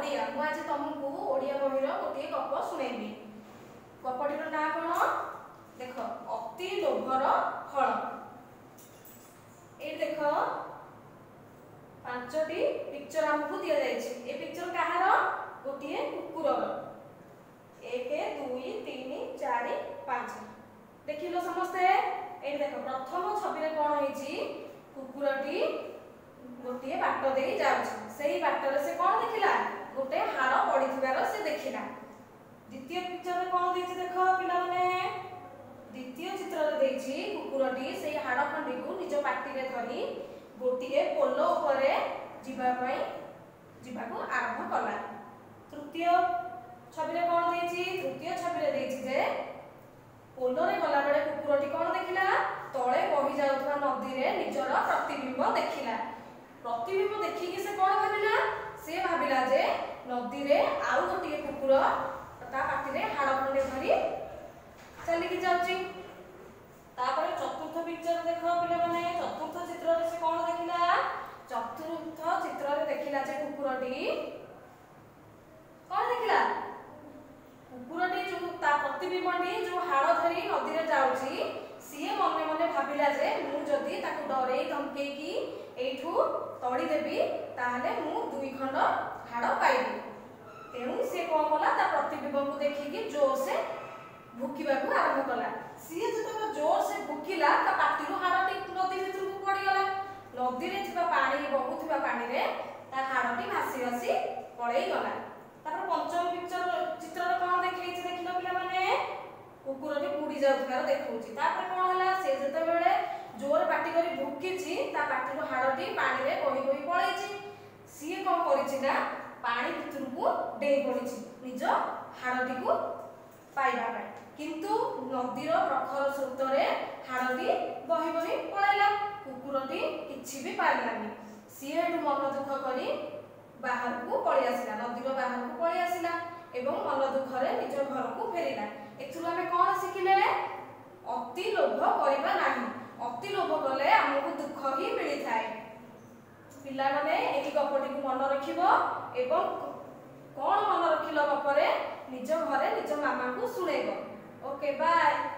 ओडिया मु आज तुमको ओडिया बहिर गोटे गप सुनेबी। गपटीर ना कौन देख अति लोभर फल। ये देख पांचटी पिक्चर हमको दिया जायछि। ए पिक्चर कहार गोटे कुकुरर 1 2 3 4 5 देखिलो समस्ते। ए देख प्रथम छवि रे कोन होईछि कुकुरटी गोटे बाट दे जाउछि। सेही बाटर से कोन देखिला गोटे हाड़ पड़िथिबार से देखिला। द्वितीय पिक्चर रे कोन देछि देख पिला माने द्वितीय चित्र रे देछि कुकुरटी सेही हाड़ खंडी को निज पाटी रे धरी गोटे पोलो उपरे जीवाको आरंभ कला। तृतीय छवि रे कोन देछि तृतीय छवि रे देछि जे पोलो रे गला बेले कुकुरटी कोन देखिला तळे बही जाउथबा नदी रे निजर प्रतिबिंब देखिला। प्रतिबिंब देखि के से कोन भाबिला से भाबिला जे नदी रे आउ गोटे कुकुर ता पाटी रे हाड़ खंडे धरी चली कि जाउची। तापर चतुर्थ पिक्चर देख पिले माने चतुर्थ चित्र रे से कोन देखिला चतुर्थ चित्र रे देखिला जे कुकुरटी कोन देखिला कुकुरटी जो ता प्रतिबिंबटी जो हाड़ धरी नदी रे जाउची सीए मने मने भाबिला जे मु जदी ताकू डरे धमके की एठू तड़ी देबी ताले मु 2 खंड हाड़ पाइबी। तेणु से कोन कला ता प्रतिबिंब को देखि की जोर से भुकिबा को आरंभ कला। सीए जतो जोर से भुकिला ता पाटी रो हाड़टी नदी भितर को पड़ी गला। नदी रे थिबा पानी बहुथिबा पानी रे ता हाड़टी भासी भासी पळेई गला। तापर पंचम पिक्चर चित्र रे कोन देखैछि देखिलो पिला माने कुकुरटी बुडी जाउथार देखौछि। तापर कोन हला से जते बेले जोर पाटी करी भुकिछि ता पाटी रो हाड़टी पानी रे बही बही पळेछि। सीए कोन करिछि ना पानी भितर को डेई पड़िछि निज हाड़टी को पाइबा पाई। किंतु नदीर प्रखर स्रोत रे हाड़टी बही बही पळैला। कुकुरटी किछि भी पाइलानी। सीए एठु मन दुख करी बाहर को पळि आसिला नदीर बाहर को पळि आसिला एवं मन दुख रे निज घर को फेरिला। एथुर हमें कोन सिखिले अति लोभ करिबा नाही। अति लोभ कले हमहु दुख ही मिलि थाए। पिला माने एही गपटी को मन रखिबो एवं कोन मन रखिलो गपरे निज घरे निज मामा को सुनेबो। Okay bye.